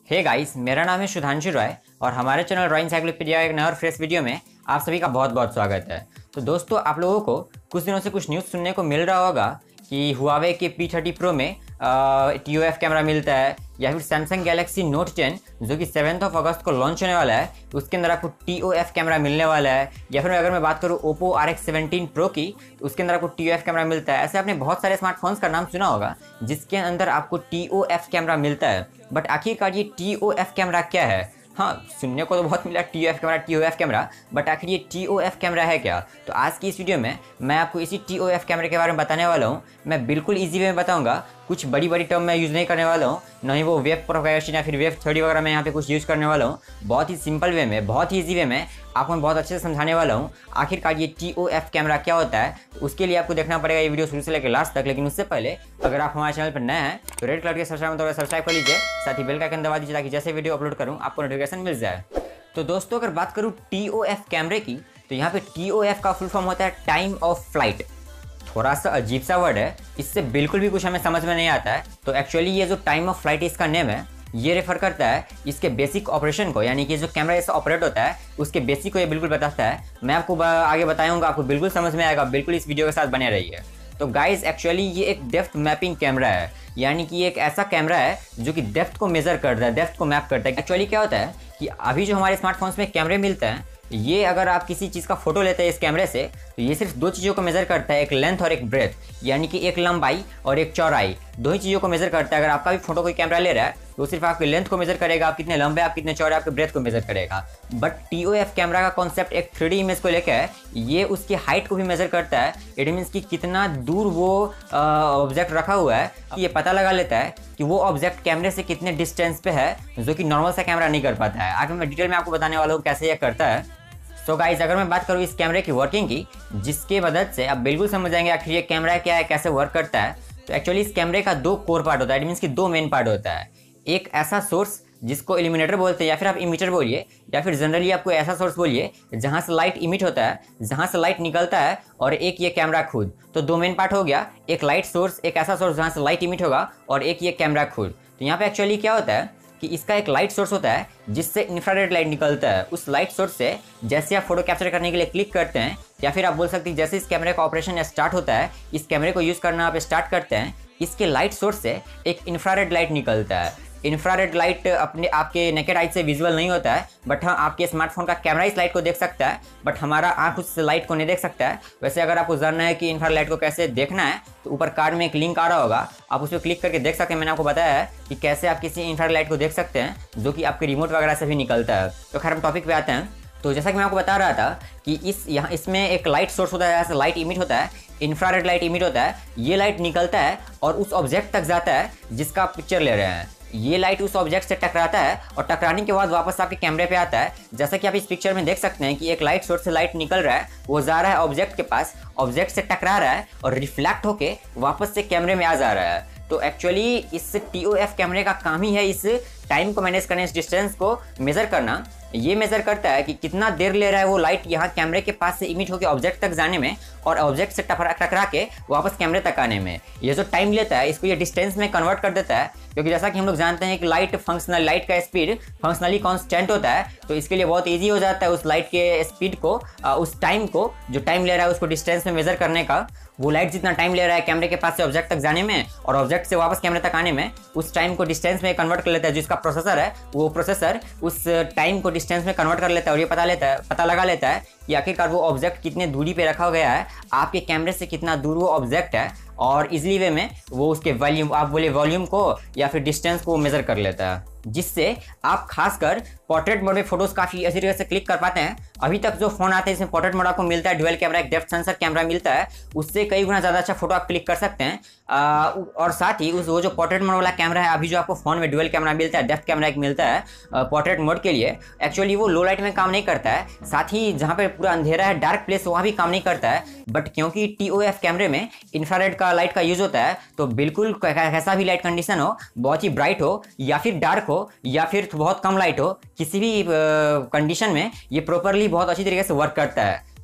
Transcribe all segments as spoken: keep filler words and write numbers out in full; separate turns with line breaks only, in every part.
Hey guys, मेरा नाम है सुधांशु रॉय और हमारे चैनल रॉय एनसाइक्लोपीडिया एक नए और फ्रेश वीडियो में आप सभी का बहुत बहुत स्वागत है। तो दोस्तों, आप लोगों को कुछ दिनों से कुछ न्यूज़ सुनने को मिल रहा होगा कि हुआवे के पी थर्टी प्रो में टी ओ एफ कैमरा मिलता है, या फिर सैमसंग गैलेक्सी नोट टेन जो कि सेवन्थ ऑफ अगस्त को लॉन्च होने वाला है, उसके अंदर आपको टी ओ एफ कैमरा मिलने वाला है। या फिर अगर मैं बात करूँ Oppo R X seventeen pro की, तो उसके अंदर आपको टी ओ एफ कैमरा मिलता है। ऐसे आपने बहुत सारे स्मार्टफोन्स का नाम सुना होगा जिसके अंदर आपको टी ओ एफ कैमरा मिलता है। बट आखिरकार ये टी ओ एफ कैमरा क्या है? हाँ, सुनने को तो बहुत मिला T O F camera T O F camera, but आखिर ये टी ओ एफ कैमरा है क्या? तो आज की इस वीडियो में मैं आपको इसी टी ओ एफ कैमरे के बारे में बताने वाला हूँ। मैं बिल्कुल इजी वे में बताऊंगा, कुछ बड़ी बड़ी टर्म मैं यूज़ नहीं करने वाला हूँ, न ही वो वेब प्रोपगेशन या फिर वेब थ्योरी वगैरह मैं यहाँ पे कुछ यूज़ करने वाला हूँ। बहुत ही सिंपल वे में, बहुत ही ईजी वे में आपको मैं बहुत अच्छे से समझाने वाला हूँ आखिरकार ये टी ओ एफ कैमरा क्या होता है। उसके लिए आपको देखना पड़ेगा ये वीडियो शुरू से लेकर लास्ट तक। लेकिन उससे पहले अगर आप हमारे चैनल पर नए हैं तो रेड कलर के सब्सक्राइब में सब्सक्राइब कर लीजिए, साथ ही बेल का आइकन दबा दीजिए ताकि जैसे वीडियो अपलोड करूँ आपको नोटिफिकेशन मिल जाए। तो दोस्तों, अगर बात करूँ टी ओ एफ कैमरे की, तो यहाँ पे टी ओ एफ का फुल फॉर्म होता है टाइम ऑफ फ्लाइट। थोड़ा सा अजीब सा वर्ड है, इससे बिल्कुल भी कुछ हमें समझ में नहीं आता है। तो एक्चुअली ये जो टाइम ऑफ फ्लाइट इसका नेम है, ये रेफर करता है इसके बेसिक ऑपरेशन को, यानी कि जो कैमरा ऐसा ऑपरेट होता है उसके बेसिक को ये बिल्कुल बताता है। मैं आपको आगे बताऊंगा, आपको बिल्कुल समझ में आएगा, बिल्कुल इस वीडियो के साथ बने रहिए। तो गाइज, एक्चुअली ये एक डेप्थ मैपिंग कैमरा है, यानी कि एक ऐसा कैमरा है जो कि डेप्थ को मेजर करता है, डेप्थ को मैप करता है। एक्चुअली क्या होता है कि अभी जो हमारे स्मार्टफोन्स में कैमरे मिलते हैं, ये अगर आप किसी चीज़ का फोटो लेते हैं इस कैमरे से, तो ये सिर्फ दो चीज़ों को मेजर करता है, एक लेंथ और एक ब्रेथ, यानी कि एक लंबाई और एक चौड़ाई, दो ही चीज़ों को मेजर करता है। अगर आपका भी फोटो कोई कैमरा ले रहा है तो वो सिर्फ आपकी लेंथ को मेजर करेगा, आप कितने लंबे, आप कितने चौड़े, आपके ब्रेथ को मेजर करेगा। But T O F camera का कॉन्सेप्ट एक थ्री डी इमेज को लेकर है, ये उसकी हाइट को भी मेजर करता है। इट मीन्स कि कितना दूर वो ऑब्जेक्ट रखा हुआ है, ये पता लगा लेता है कि वो ऑब्जेक्ट कैमरे से कितने डिस्टेंस पे है, जो कि नॉर्मल सा कैमरा नहीं कर पाता है। आगे मैं डिटेल में आपको बताने वाला हूँ कैसे ये करता है। सो so गाइज, अगर मैं बात करूँ इस कैमरे की वर्किंग की, जिसके मदद से आप बिल्कुल समझ जाएंगे आखिर ये कैमरा क्या है, कैसे वर्क करता है। तो एक्चुअली इस कैमरे का दो कोर पार्ट होता है, इट मीन्स कि दो मेन पार्ट होता है। एक ऐसा सोर्स जिसको इल्यूमिनेटर बोलते हैं, या फिर आप इमीटर बोलिए, या फिर जनरली आपको ऐसा सोर्स बोलिए जहाँ से लाइट इमिट होता है, जहाँ से लाइट निकलता है, और एक ये कैमरा खुद। तो दो मेन पार्ट हो गया, एक लाइट सोर्स, एक ऐसा सोर्स जहाँ से लाइट इमिट होगा, और एक ये कैमरा खुद। तो यहाँ पे एक्चुअली क्या होता है कि इसका एक लाइट सोर्स होता है जिससे इंफ्रारेड लाइट निकलता है। उस लाइट सोर्स से जैसे आप फोटो कैप्चर करने के लिए क्लिक करते हैं, या फिर आप बोल सकते हैं जैसे इस कैमरे का ऑपरेशन स्टार्ट होता है, इस कैमरे को यूज़ करना आप स्टार्ट करते हैं, इसके लाइट सोर्स से एक इंफ्रारेड लाइट निकलता है। इंफ्रारेड लाइट अपने आपके नेकेड आई से विजुअल नहीं होता है, बट हाँ, आपके स्मार्टफोन का कैमरा इस लाइट को देख सकता है, बट हमारा आंख उस लाइट को नहीं देख सकता है। वैसे अगर आपको जानना है कि इंफ्रारेड लाइट को कैसे देखना है, तो ऊपर कार्ड में एक लिंक आ रहा होगा, आप उस पर क्लिक करके देख सकते हैं। मैंने आपको बताया है कि कैसे आप किसी इंफ्रारेड लाइट को देख सकते हैं जो कि आपके रिमोट वगैरह से भी निकलता है। तो खैर, हम टॉपिक पे आते हैं। तो जैसा कि मैं आपको बता रहा था कि इस यहाँ इसमें एक लाइट सोर्स होता है, ऐसे लाइट इमिट होता है, इंफ्रारेड लाइट इमिट होता है। ये लाइट निकलता है और उस ऑब्जेक्ट तक जाता है जिसका आप पिक्चर ले रहे हैं। ये लाइट उस ऑब्जेक्ट से टकराता है और टकराने के बाद वापस आपके कैमरे पे आता है। जैसा कि आप इस पिक्चर में देख सकते हैं कि एक लाइट सोर्स से लाइट निकल रहा है, वो जा रहा है ऑब्जेक्ट के पास, ऑब्जेक्ट से टकरा रहा है और रिफ्लेक्ट होके वापस से कैमरे में आ जा रहा है। तो एक्चुअली इस टी ओ एफ कैमरे का काम ही है इस टाइम को मैनेज करना, इस डिस्टेंस को मेजर करना। ये मेजर करता है कि कितना देर ले रहा है वो लाइट यहाँ कैमरे के पास से इमिट होकर ऑब्जेक्ट तक जाने में, और ऑब्जेक्ट से टकरा टकरा के वापस कैमरे तक आने में। ये जो टाइम लेता है, इसको ये डिस्टेंस में कन्वर्ट कर देता है, क्योंकि जैसा कि हम लोग जानते हैं कि लाइट फंक्शनल लाइट का स्पीड फंक्शनली कांस्टेंट होता है। तो इसके लिए बहुत इजी हो जाता है उस लाइट के स्पीड को, उस टाइम को, जो टाइम ले रहा है उसको डिस्टेंस में मेजर करने का। वो लाइट जितना टाइम ले रहा है कैमरे के पास से ऑब्जेक्ट तक जाने में और ऑब्जेक्ट से वापस कैमरे तक आने में, उस टाइम को डिस्टेंस में कन्वर्ट कर लेता है। जिसका प्रोसेसर है, वो प्रोसेसर उस टाइम को डिस्टेंस में कन्वर्ट कर लेता है और ये पता लेता है पता लगा लेता है कि आखिरकार वो ऑब्जेक्ट कितने दूरी पे रखा गया है, आपके कैमरे से कितना दूर वो ऑब्जेक्ट है, और इजीली वे में वो उसके वॉल्यूम, आप बोले वॉल्यूम को या फिर डिस्टेंस को मेजर कर लेता है, जिससे आप खासकर पोर्ट्रेट मोड में फोटोज काफ़ी अच्छी तरीके से क्लिक कर पाते हैं। अभी तक जो फोन आते हैं इसमें पोर्ट्रेट मोड आपको मिलता है, ड्यूअल कैमरा, एक डेप्थ सेंसर कैमरा मिलता है, उससे कई गुना ज़्यादा अच्छा फोटो आप क्लिक कर सकते हैं। आ, और साथ ही उस वो जो पोर्ट्रेट मोड वाला कैमरा है, अभी जो आपको फोन में ड्यूअल कैमरा मिलता है, डेप्थ कैमरा एक मिलता है पोर्ट्रेट मोड के लिए, एक्चुअली वो लो लाइट में काम नहीं करता है। साथ ही जहाँ पे पूरा अंधेरा है, डार्क प्लेस, वहाँ भी काम नहीं करता है। बट क्योंकि टी ओ एफ कैमरे में इंफ्रारेड का लाइट का यूज होता है, तो बिल्कुल कैसा भी लाइट कंडीशन हो, बहुत ही ब्राइट हो या फिर डार्क हो या फिर बहुत कम लाइट हो, किसी भी कंडीशन में ये प्रॉपरली बहुत अच्छी तरीके से वर्क करता है।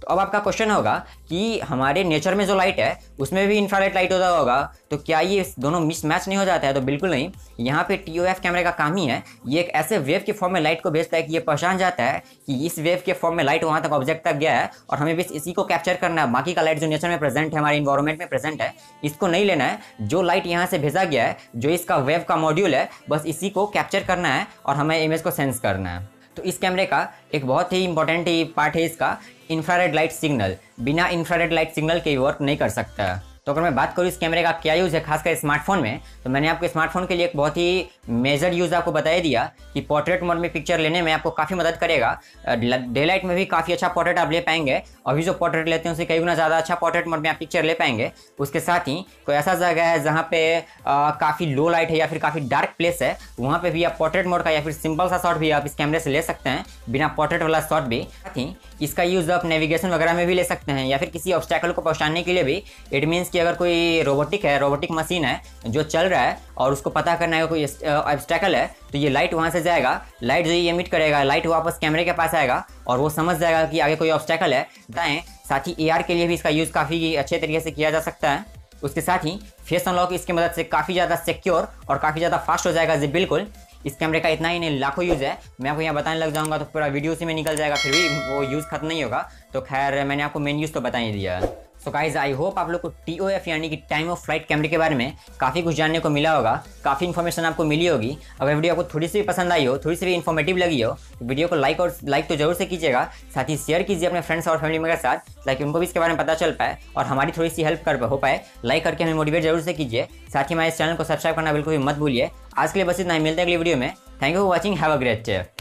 तो अब आपका क्वेश्चन होगा कि हमारे नेचर में जो लाइट है उसमें भी इंफ्रारेड लाइट होता होगा, तो क्या ये दोनों मिसमैच नहीं हो जाता है? तो बिल्कुल नहीं। यहाँ पे टी ओ एफ कैमरे का काम ही है, ये एक ऐसे वेव के फॉर्म में लाइट को भेजता है कि ये पहचान जाता है कि इस वेव के फॉर्म में लाइट वहाँ तक ऑब्जेक्ट तक गया है और हमें बस इसी को कैप्चर करना है। बाकी का लाइट जो नेचर में प्रेजेंट है, हमारे इन्वायरमेंट में प्रेजेंट है, इसको नहीं लेना है। जो लाइट यहाँ से भेजा गया है, जो इसका वेव का मॉड्यूल है, बस इसी को कैप्चर करना है और हमें इमेज को सेंस करना है। तो इस कैमरे का एक बहुत ही इंपॉर्टेंट पार्ट है इसका इंफ्रारेड लाइट सिग्नल। बिना इंफ्रारेड लाइट सिग्नल के वर्क नहीं कर सकता। तो अगर मैं बात करूँ इस कैमरे का क्या यूज़ है खासकर स्मार्टफोन में, तो मैंने आपको स्मार्टफोन के लिए एक बहुत ही मेजर यूज़ आपको बता दिया कि पोर्ट्रेट मोड में पिक्चर लेने में आपको काफ़ी मदद करेगा। डे लाइट में भी काफ़ी अच्छा पोर्ट्रेट आप ले पाएंगे, अभी जो पोर्ट्रेट लेते हैं उससे कई गुना ज़्यादा अच्छा पोर्ट्रेट मोड में आप पिक्चर ले पाएंगे। उसके साथ ही कोई ऐसा जगह है जहाँ पे काफ़ी लो लाइट है या फिर काफ़ी डार्क प्लेस है, वहाँ पर भी आप पोर्ट्रेट मोड का या फिर सिंपल सा शॉट भी आप इस कैमरे से ले सकते हैं, बिना पोर्ट्रेट वाला शॉट भी। साथ ही इसका यूज़ आप नेविगेशन वगैरह में भी ले सकते हैं या फिर किसी ऑब्स्टैकल को पहुँचाने के लिए भी। इट मीन्स कि अगर कोई रोबोटिक है, रोबोटिक मशीन है जो चल रहा है और उसको पता करना है कोई ऑब्स्टैकल है, तो ये लाइट वहाँ से जाएगा, लाइट जो ये एमिट करेगा, लाइट वापस कैमरे के पास आएगा और वो समझ जाएगा कि आगे कोई ऑब्स्टैकल है, दाएं। साथ ही ए आर के लिए भी इसका यूज़ काफ़ी अच्छे तरीके से किया जा सकता है। उसके साथ ही फेस अनलॉक इसकी मदद से काफ़ी ज़्यादा सिक्योर और काफ़ी ज़्यादा फास्ट हो जाएगा। जी बिल्कुल, इस कैमरे का इतना ही नहीं लाखों यूज़ है। मैं आपको यहाँ बताने लग जाऊँगा तो पूरा वीडियो उसी में निकल जाएगा, फिर भी वो यूज़ खत्म नहीं होगा। तो खैर मैंने आपको मेन यूज़ तो बता ही दिया है। सो गाइज, आई होप आप लोग को टी ओ एफ यानी कि टाइम ऑफ फ्लाइट कैमरे के बारे में काफ़ी कुछ जानने को मिला होगा, काफ़ी इन्फॉर्मेशन आपको मिली होगी। अगर वीडियो आपको थोड़ी सी भी पसंद आई हो, थोड़ी सी भी इन्फॉर्मेटिव लगी हो, तो वीडियो को लाइक और लाइक तो जरूर से कीजिएगा। साथ ही शेयर कीजिए अपने फ्रेंड्स और फैमिली मेंबर के साथ, ताकि उनको भी इसके बारे में पता चल पाए और हमारी थोड़ी सी हेल्प कर हो पाए। लाइक करके हमें मोटिवेट जरूर से कीजिए। साथ ही हमारे इस चैनल को सब्सक्राइब करना बिल्कुल भी मत भूलिए। आज के लिए बस इतना ही, मिलते हैं अगली वीडियो में। Thank you for watching, have a great day.